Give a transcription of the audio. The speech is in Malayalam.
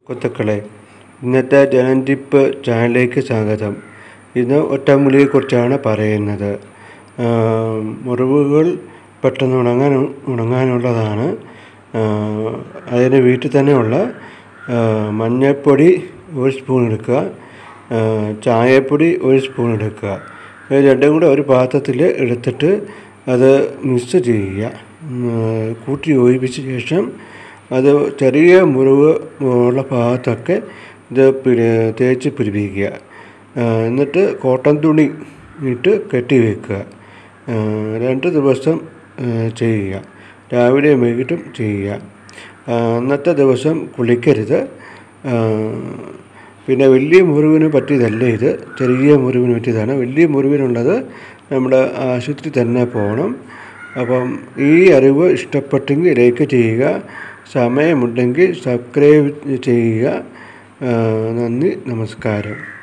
സുഹൃത്തുക്കളെ, ഇന്നത്തെ ജനൻടിപ്പ് ചാനലിലേക്ക് സ്വാഗതം. ഇന്ന് ഒറ്റമൂലിയെക്കുറിച്ചാണ് പറയുന്നത്. മുറിവുകൾ പെട്ടെന്ന് ഉണങ്ങാനുള്ളതാണ്. അതിന് വീട്ടിൽ തന്നെയുള്ള മഞ്ഞൾപ്പൊടി 1 സ്പൂൺ എടുക്കുക, ചായപ്പൊടി 1 സ്പൂൺ എടുക്കുക. ഇത് രണ്ടും കൂടെ ഒരു പാത്രത്തിൽ എടുത്തിട്ട് അത് മിക്സ് ചെയ്യുക. കൂട്ടി യോജിപ്പിച്ച ശേഷം അത് ചെറിയ മുറിവ് ഉള്ള ഭാഗത്തൊക്കെ ഇത് തേച്ച് പിടിപ്പിക്കുക. എന്നിട്ട് കോട്ടൺ തുണി ഇട്ട് കെട്ടി വയ്ക്കുക. 2 ദിവസം ചെയ്യുക. രാവിലെയും വൈകിട്ടും ചെയ്യുക. അന്നത്തെ ദിവസം കുളിക്കരുത്. പിന്നെ വലിയ മുറിവിന് പറ്റിയതല്ല ഇത്, ചെറിയ മുറിവിന് പറ്റിയതാണ്. വലിയ മുറിവിനുള്ളത് നമ്മുടെ ആശുപത്രി തന്നെ പോകണം. അപ്പം ഈ അറിവ് ഇഷ്ടപ്പെട്ടെങ്കിൽ ലൈക്ക് ചെയ്യുക, സമയമുണ്ടെങ്കിൽ സബ്സ്ക്രൈബ് ചെയ്യുക. നന്ദി, നമസ്കാരം.